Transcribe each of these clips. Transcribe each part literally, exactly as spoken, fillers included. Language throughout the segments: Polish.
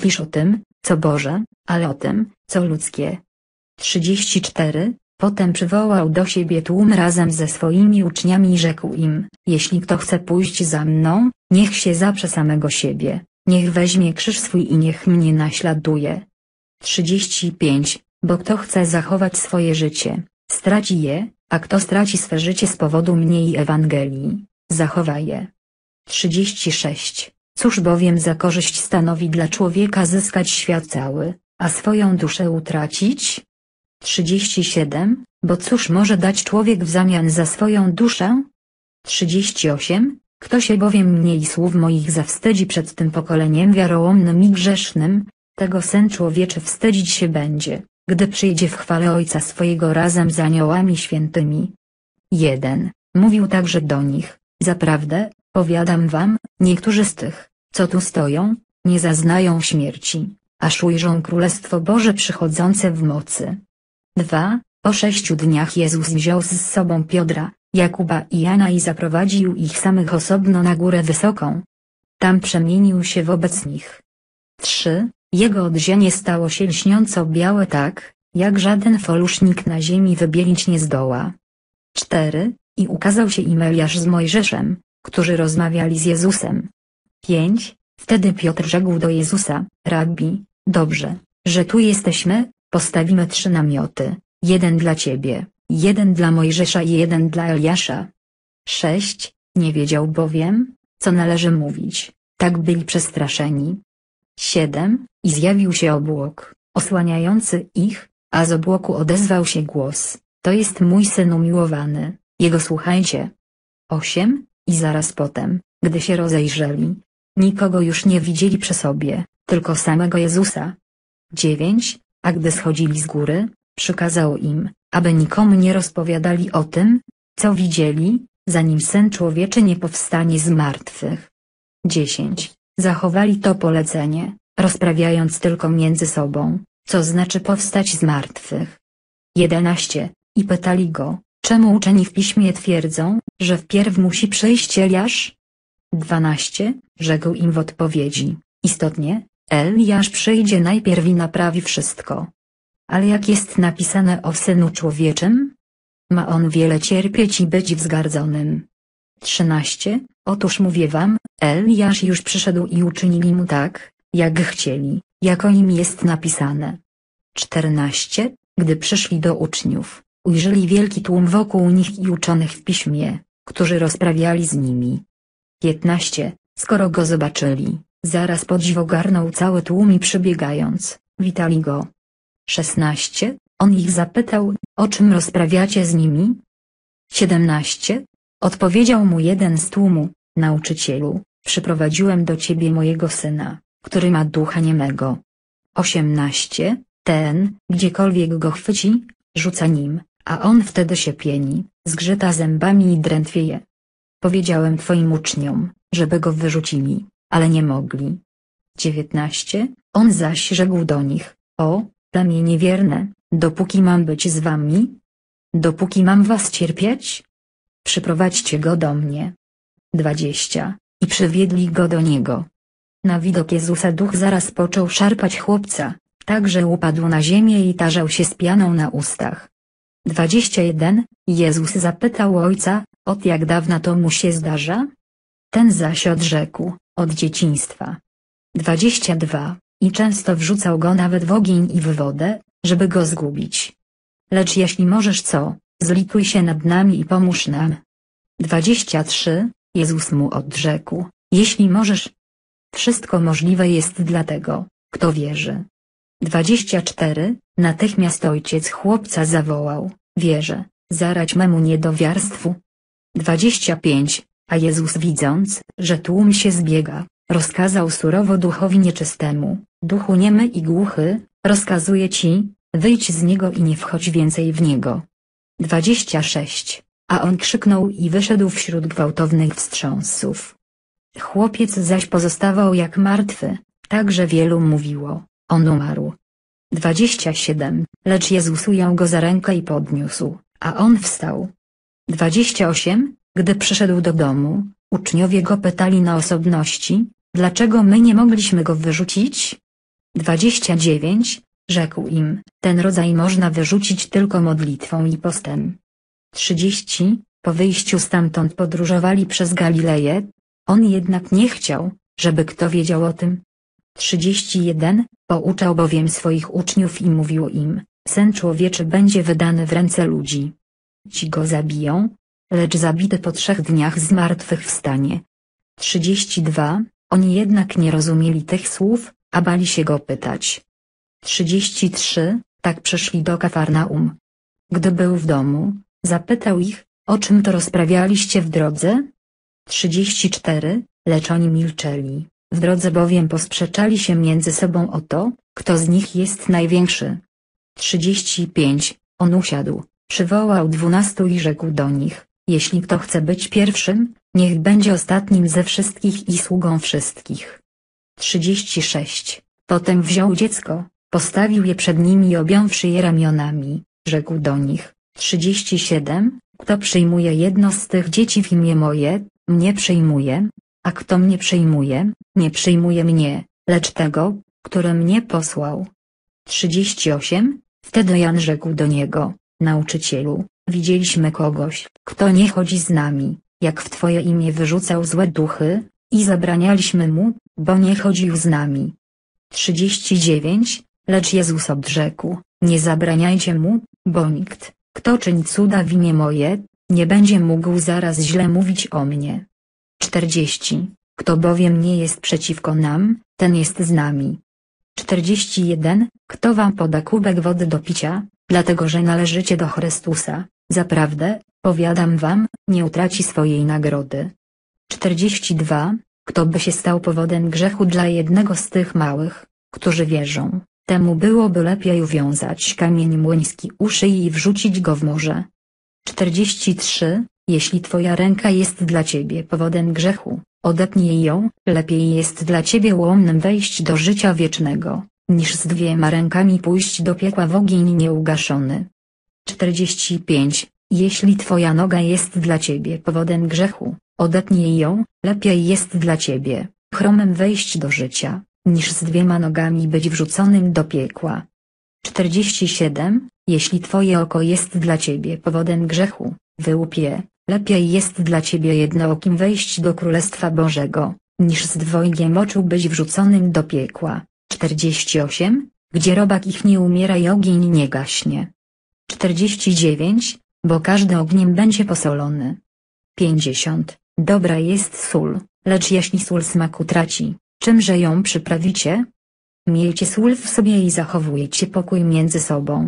myślisz o tym, co Boże, ale o tym, co ludzkie. trzydzieści cztery. Potem przywołał do siebie tłum razem ze swoimi uczniami i rzekł im: jeśli kto chce pójść za mną, niech się zaprze samego siebie, niech weźmie krzyż swój i niech mnie naśladuje. trzydzieści pięć. Bo kto chce zachować swoje życie, straci je, a kto straci swe życie z powodu mnie i Ewangelii, zachowa je. trzydzieści sześć. Cóż bowiem za korzyść stanowi dla człowieka zyskać świat cały, a swoją duszę utracić? trzydzieści siedem. Bo cóż może dać człowiek w zamian za swoją duszę? trzydzieści osiem. Kto się bowiem mnie i słów moich zawstydzi przed tym pokoleniem wiarołomnym i grzesznym, tego Syn Człowieczy wstydzić się będzie, gdy przyjdzie w chwale Ojca swojego razem z aniołami świętymi. jeden. Mówił także do nich: zaprawdę, powiadam wam, niektórzy z tych, co tu stoją, nie zaznają śmierci, aż ujrzą Królestwo Boże przychodzące w mocy. dwa. Po sześciu dniach Jezus wziął z sobą Piotra, Jakuba i Jana i zaprowadził ich samych osobno na górę wysoką. Tam przemienił się wobec nich. trzy. Jego odzienie stało się lśniąco białe tak, jak żaden folusznik na ziemi wybielić nie zdoła. cztery. I ukazał się im Eliasz z Mojżeszem, którzy rozmawiali z Jezusem. pięć. Wtedy Piotr rzekł do Jezusa: Rabbi, dobrze, że tu jesteśmy, postawimy trzy namioty, jeden dla Ciebie, jeden dla Mojżesza i jeden dla Eliasza. sześć. Nie wiedział bowiem, co należy mówić, tak byli przestraszeni. siedem. I zjawił się obłok, osłaniający ich, a z obłoku odezwał się głos: to jest mój Syn umiłowany, Jego słuchajcie. osiem. I zaraz potem, gdy się rozejrzeli, nikogo już nie widzieli przy sobie, tylko samego Jezusa. dziewięć. A gdy schodzili z góry, przykazał im, aby nikomu nie rozpowiadali o tym, co widzieli, zanim Syn Człowieczy nie powstanie z martwych. dziesięć. Zachowali to polecenie, rozprawiając tylko między sobą, co znaczy powstać z martwych. jedenaście. I pytali go, czemu uczeni w piśmie twierdzą, że wpierw musi przyjść Eliasz? dwanaście. Rzekł im w odpowiedzi: istotnie, Eliasz przyjdzie najpierw i naprawi wszystko. Ale jak jest napisane o Synu Człowieczym? Ma on wiele cierpieć i być wzgardzonym. trzynaście. Otóż mówię wam, Eliasz już przyszedł i uczynili mu tak, jak chcieli, jak o nim jest napisane. czternaście. Gdy przyszli do uczniów, ujrzeli wielki tłum wokół nich i uczonych w piśmie, którzy rozprawiali z nimi. piętnaście. Skoro go zobaczyli, zaraz podziw ogarnął cały tłum i przybiegając, witali go. szesnaście. On ich zapytał, o czym rozprawiacie z nimi? siedemnaście. Odpowiedział mu jeden z tłumu: nauczycielu, przyprowadziłem do ciebie mojego syna, który ma ducha niemego. osiemnaście. Ten, gdziekolwiek go chwyci, rzuca nim, a on wtedy się pieni, zgrzyta zębami i drętwieje. Powiedziałem twoim uczniom, żeby go wyrzucili, ale nie mogli. dziewiętnaście. On zaś rzekł do nich: o, plemię niewierne, dopóki mam być z wami? Dopóki mam was cierpieć? Przyprowadźcie go do mnie. dwadzieścia. I przywiedli go do niego. Na widok Jezusa duch zaraz począł szarpać chłopca, tak że upadł na ziemię i tarzał się z pianą na ustach. dwadzieścia jeden. Jezus zapytał ojca, od jak dawna to mu się zdarza? Ten zaś odrzekł, od dzieciństwa. dwadzieścia dwa. I często wrzucał go nawet w ogień i w wodę, żeby go zgubić. Lecz jeśli możesz, co, zlituj się nad nami i pomóż nam. dwadzieścia trzy. Jezus mu odrzekł: jeśli możesz, wszystko możliwe jest dla tego, kto wierzy. dwadzieścia cztery. Natychmiast ojciec chłopca zawołał: wierzę, zarać memu niedowiarstwu. dwadzieścia pięć. A Jezus, widząc, że tłum się zbiega, rozkazał surowo duchowi nieczystemu: duchu niemy i głuchy, rozkazuję ci, wyjdź z niego i nie wchodź więcej w niego. dwadzieścia sześć. A on krzyknął i wyszedł wśród gwałtownych wstrząsów. Chłopiec zaś pozostawał jak martwy, tak że wielu mówiło: on umarł. dwadzieścia siedem. Lecz Jezus ujął go za rękę i podniósł, a on wstał. dwadzieścia osiem. Gdy przyszedł do domu, uczniowie go pytali na osobności: dlaczego my nie mogliśmy go wyrzucić? dwadzieścia dziewięć. Rzekł im, ten rodzaj można wyrzucić tylko modlitwą i postem. trzydzieści. Po wyjściu stamtąd podróżowali przez Galileję. On jednak nie chciał, żeby kto wiedział o tym. trzydzieści jeden. Pouczał bowiem swoich uczniów i mówił im, Syn Człowieczy będzie wydany w ręce ludzi. Ci go zabiją, lecz zabity po trzech dniach zmartwychwstanie. trzydzieści dwa. Oni jednak nie rozumieli tych słów, a bali się go pytać. trzydzieści trzy. Tak przyszli do Kafarnaum. Gdy był w domu, zapytał ich, o czym to rozprawialiście w drodze? trzydzieści cztery. Lecz oni milczeli, w drodze bowiem posprzeczali się między sobą o to, kto z nich jest największy. trzydzieści pięć. On usiadł, przywołał dwunastu i rzekł do nich, jeśli kto chce być pierwszym, niech będzie ostatnim ze wszystkich i sługą wszystkich. trzydzieści sześć. Potem wziął dziecko, postawił je przed nimi i objąwszy je ramionami, rzekł do nich, trzydzieści siedem. Kto przyjmuje jedno z tych dzieci w imię moje, mnie przyjmuje, a kto mnie przyjmuje, nie przyjmuje mnie, lecz tego, który mnie posłał. trzydzieści osiem. Wtedy Jan rzekł do niego, nauczycielu, widzieliśmy kogoś, kto nie chodzi z nami, jak w Twoje imię wyrzucał złe duchy, i zabranialiśmy mu, bo nie chodził z nami. trzydzieści dziewięć. Lecz Jezus odrzekł, nie zabraniajcie mu, bo nikt, kto czyni cuda w imię moje, nie będzie mógł zaraz źle mówić o mnie. czterdzieści. Kto bowiem nie jest przeciwko nam, ten jest z nami. czterdzieści jeden. Kto wam poda kubek wody do picia, dlatego że należycie do Chrystusa, zaprawdę, powiadam wam, nie utraci swojej nagrody. czterdzieści dwa. Kto by się stał powodem grzechu dla jednego z tych małych, którzy wierzą, temu byłoby lepiej uwiązać kamień młyński u szyi i wrzucić go w morze. czterdzieści trzy. Jeśli twoja ręka jest dla ciebie powodem grzechu, odetnij ją, lepiej jest dla ciebie ułomnym wejść do życia wiecznego, niż z dwiema rękami pójść do piekła w ogień nieugaszony. czterdzieści pięć. Jeśli twoja noga jest dla ciebie powodem grzechu, odetnij ją, lepiej jest dla ciebie, chromem wejść do życia, niż z dwiema nogami być wrzuconym do piekła. czterdzieści siedem. Jeśli twoje oko jest dla ciebie powodem grzechu, wyłup je, lepiej jest dla ciebie jednookim wejść do Królestwa Bożego, niż z dwojgiem oczu być wrzuconym do piekła. czterdzieści osiem. Gdzie robak ich nie umiera i ogień nie gaśnie. czterdzieści dziewięć. Bo każdy ogniem będzie posolony. pięćdziesiąt. Dobra jest sól, lecz jeśli sól smaku traci, czymże ją przyprawicie? Miejcie sól w sobie i zachowujcie pokój między sobą.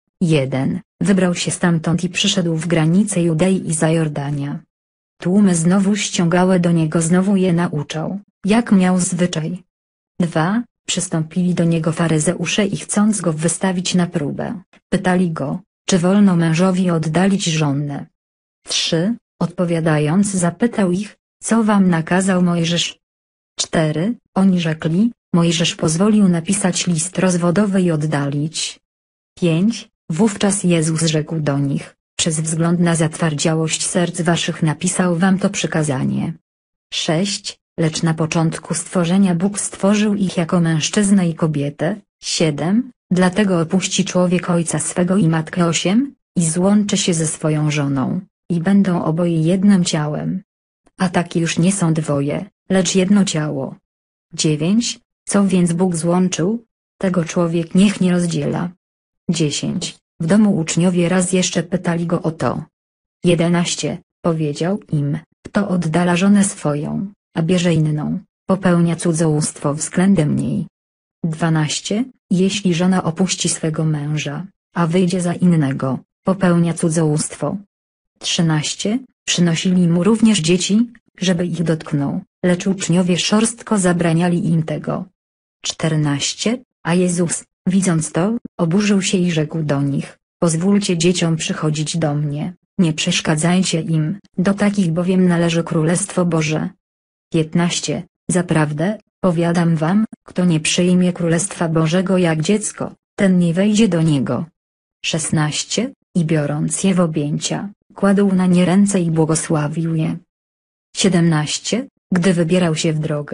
jeden. Wybrał się stamtąd i przyszedł w granice Judei i Zajordania. Tłumy znowu ściągały do niego, znowu je nauczał, jak miał zwyczaj. dwa. Przystąpili do niego faryzeusze i chcąc go wystawić na próbę, pytali go, czy wolno mężowi oddalić żonę. trzy. Odpowiadając zapytał ich, co wam nakazał Mojżesz. cztery. Oni rzekli, Mojżesz pozwolił napisać list rozwodowy i oddalić. pięć. Wówczas Jezus rzekł do nich, przez wzgląd na zatwardziałość serc waszych napisał wam to przykazanie. sześć. Lecz na początku stworzenia Bóg stworzył ich jako mężczyznę i kobietę. siedem. Dlatego opuści człowiek ojca swego i matkę. osiem. I złączy się ze swoją żoną, i będą oboje jednym ciałem. A takie już nie są dwoje, lecz jedno ciało. dziewięć. Co więc Bóg złączył, tego człowiek niech nie rozdziela. dziesięć. W domu uczniowie raz jeszcze pytali go o to. jedenaście. Powiedział im, kto oddala żonę swoją, a bierze inną, popełnia cudzołóstwo względem niej. dwanaście. Jeśli żona opuści swego męża, a wyjdzie za innego, popełnia cudzołóstwo. trzynaście. Przynosili mu również dzieci, żeby ich dotknął, lecz uczniowie szorstko zabraniali im tego. czternaście. A Jezus, widząc to, oburzył się i rzekł do nich, pozwólcie dzieciom przychodzić do mnie, nie przeszkadzajcie im, do takich bowiem należy Królestwo Boże. piętnaście. Zaprawdę, powiadam wam, kto nie przyjmie Królestwa Bożego jak dziecko, ten nie wejdzie do niego. szesnaście. I biorąc je w objęcia, kładł na nie ręce i błogosławił je. siedemnaście. Gdy wybierał się w drogę,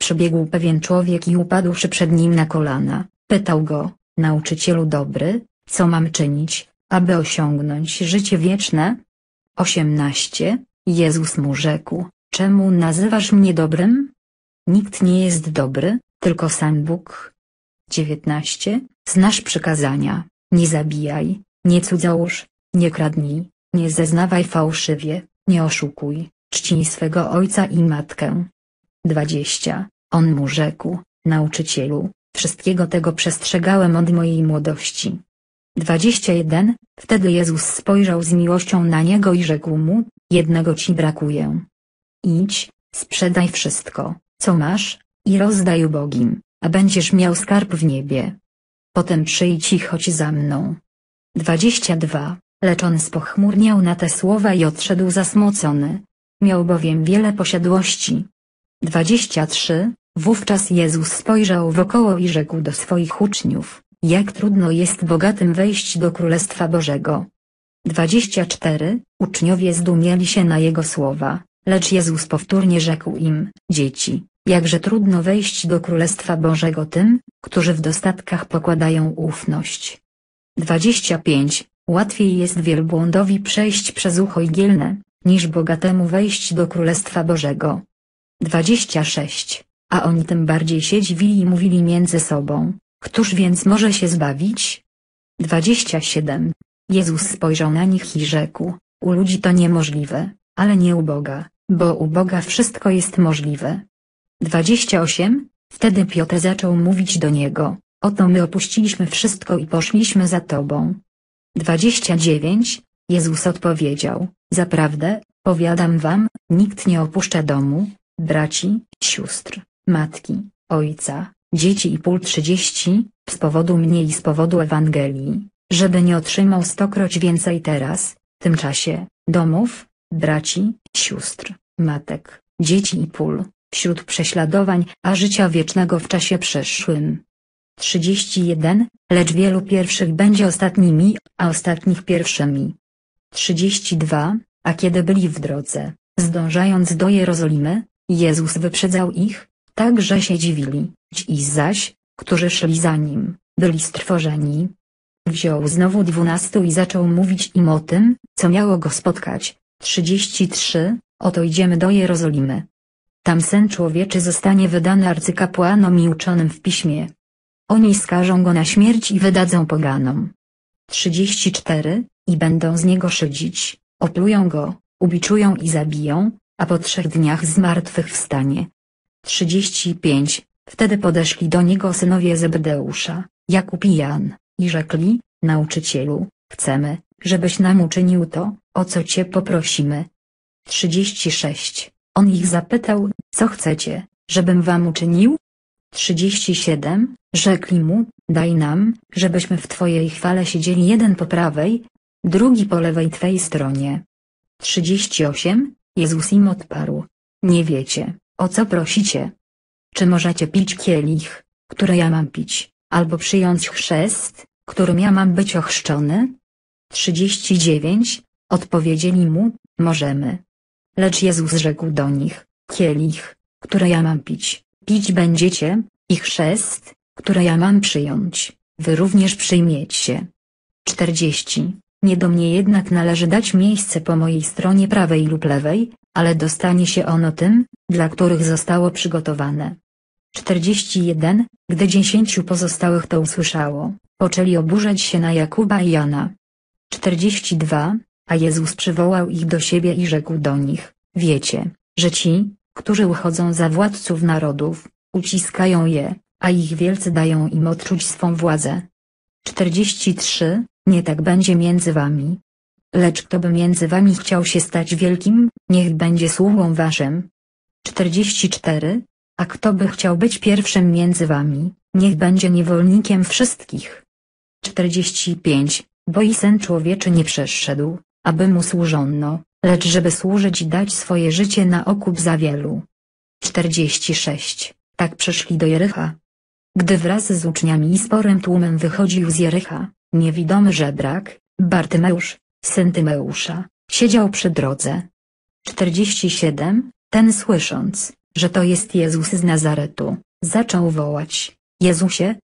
Przybiegł pewien człowiek i upadłszy przed nim na kolana, pytał go: nauczycielu dobry, co mam czynić, aby osiągnąć życie wieczne? osiemnaście. Jezus mu rzekł: czemu nazywasz mnie dobrym? Nikt nie jest dobry, tylko sam Bóg. dziewiętnaście. Znasz przykazania: nie zabijaj, nie cudzołóż, nie kradnij, nie zeznawaj fałszywie, nie oszukuj, czcij swego ojca i matkę. dwadzieścia. On mu rzekł: nauczycielu, wszystkiego tego przestrzegałem od mojej młodości. dwadzieścia jeden. Wtedy Jezus spojrzał z miłością na niego i rzekł mu: jednego ci brakuje. Idź, sprzedaj wszystko, co masz, i rozdaj ubogim, a będziesz miał skarb w niebie. Potem przyjdź i chodź za mną. dwadzieścia dwa. Lecz on spochmurniał na te słowa i odszedł zasmucony. Miał bowiem wiele posiadłości. dwadzieścia trzy. Wówczas Jezus spojrzał wokoło i rzekł do swoich uczniów: jak trudno jest bogatym wejść do Królestwa Bożego. dwadzieścia cztery. Uczniowie zdumieli się na jego słowa, lecz Jezus powtórnie rzekł im: dzieci, jakże trudno wejść do Królestwa Bożego tym, którzy w dostatkach pokładają ufność. dwadzieścia pięć. Łatwiej jest wielbłądowi przejść przez ucho igielne, niż bogatemu wejść do Królestwa Bożego. dwadzieścia sześć. A oni tym bardziej się dziwili i mówili między sobą: któż więc może się zbawić? dwadzieścia siedem. Jezus spojrzał na nich i rzekł: u ludzi to niemożliwe, ale nie u Boga, bo u Boga wszystko jest możliwe. dwadzieścia osiem. Wtedy Piotr zaczął mówić do niego: oto my opuściliśmy wszystko i poszliśmy za Tobą. dwadzieścia dziewięć. Jezus odpowiedział: zaprawdę, powiadam wam, nikt nie opuszcza domu, braci, sióstr, matki, ojca, dzieci i pól trzydzieści, z powodu mnie i z powodu Ewangelii, żeby nie otrzymał stokroć więcej teraz, w tym czasie, domów, braci, sióstr, matek, dzieci i pól, wśród prześladowań, a życia wiecznego w czasie przyszłym. trzydzieści jeden. Lecz wielu pierwszych będzie ostatnimi, a ostatnich pierwszymi. trzydzieści dwa. A kiedy byli w drodze, zdążając do Jerozolimy, Jezus wyprzedzał ich, tak że się dziwili. Ci zaś, którzy szli za nim, byli strwożeni. Wziął znowu dwunastu i zaczął mówić im o tym, co miało go spotkać. trzydzieści trzy. Oto idziemy do Jerozolimy. Tam Syn Człowieczy zostanie wydany arcykapłanom i uczonym w piśmie. Oni skażą go na śmierć i wydadzą poganom. trzydzieści cztery. I będą z niego szydzić, oplują go, ubiczują i zabiją, a po trzech dniach zmartwychwstanie. trzydzieści pięć. Wtedy podeszli do niego synowie Zebedeusza, Jakub i Jan, i rzekli: nauczycielu, chcemy, żebyś nam uczynił to, o co cię poprosimy. trzydzieści sześć. On ich zapytał: co chcecie, żebym wam uczynił? trzydzieści siedem. Rzekli mu: daj nam, żebyśmy w twojej chwale siedzieli jeden po prawej, drugi po lewej twej stronie. trzydzieści osiem. Jezus im odparł: nie wiecie, o co prosicie. Czy możecie pić kielich, który ja mam pić, albo przyjąć chrzest, którym ja mam być ochrzczony? trzydzieści dziewięć. Odpowiedzieli mu: możemy. Lecz Jezus rzekł do nich: kielich, który ja mam pić, pić będziecie, i chrzest, który ja mam przyjąć, wy również przyjmiecie. czterdzieści. Nie do mnie jednak należy dać miejsce po mojej stronie prawej lub lewej, ale dostanie się ono tym, dla których zostało przygotowane. czterdzieści jeden. Gdy dziesięciu pozostałych to usłyszało, poczęli oburzać się na Jakuba i Jana. czterdzieści dwa. A Jezus przywołał ich do siebie i rzekł do nich: wiecie, że ci, którzy uchodzą za władców narodów, uciskają je, a ich wielcy dają im odczuć swą władzę. czterdzieści trzy. Nie tak będzie między wami. Lecz kto by między wami chciał się stać wielkim, niech będzie sługą waszym. czterdzieści cztery. A kto by chciał być pierwszym między wami, niech będzie niewolnikiem wszystkich. czterdzieści pięć. Bo i Syn Człowieczy nie przyszedł, aby mu służono, lecz żeby służyć i dać swoje życie na okup za wielu. czterdzieści sześć. Tak przyszli do Jericha. Gdy wraz z uczniami i sporym tłumem wychodził z Jericha, niewidomy żebrak, Bartymeusz, syn Tymeusza, siedział przy drodze. czterdzieści siedem. Ten słysząc, że to jest Jezus z Nazaretu, zaczął wołać: Jezusie,